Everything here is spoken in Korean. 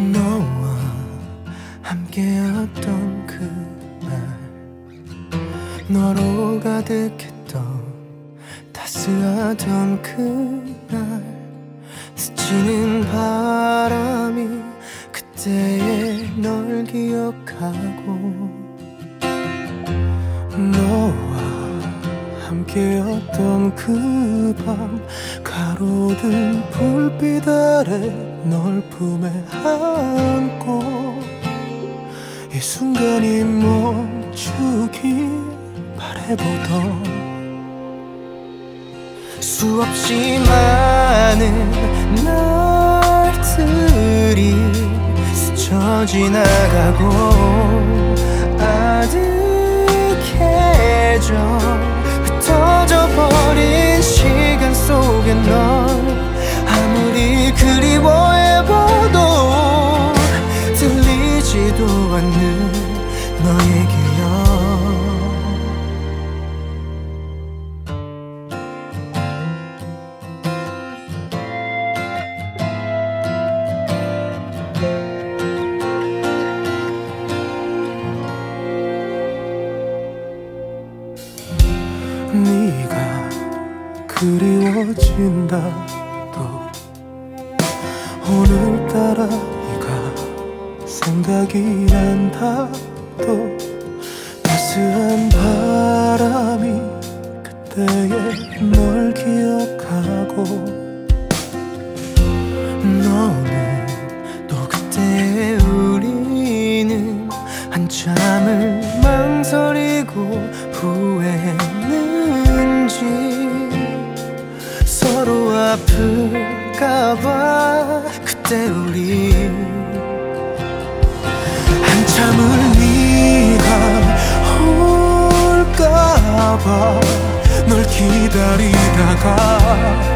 너와 함께였던 그날, 너로 가득했던 따스하던 그날, 스치는 바람이 그때의 널 기억하고, 너와 함께였던 그 밤, 가로등 불빛 아래 널 품에 안고, 이 순간이 멈추길 바라보던 수없이 많은 날들이 스쳐 지나가고, 아득해져 흩어져 버린 시간 속에 널 아무리 그리워해봐도 들리지도 않는 너의 기억. 네가 그리워진다도 오늘따라 네가 생각이 난다도, 따스한 바람이 그때의 널 기억하고, 너는 또 그때의 우리는 한참을 망설이고 후회했는지, 서로 아플까봐 그때 우리 한참을 네가 올까봐 널 기다리다가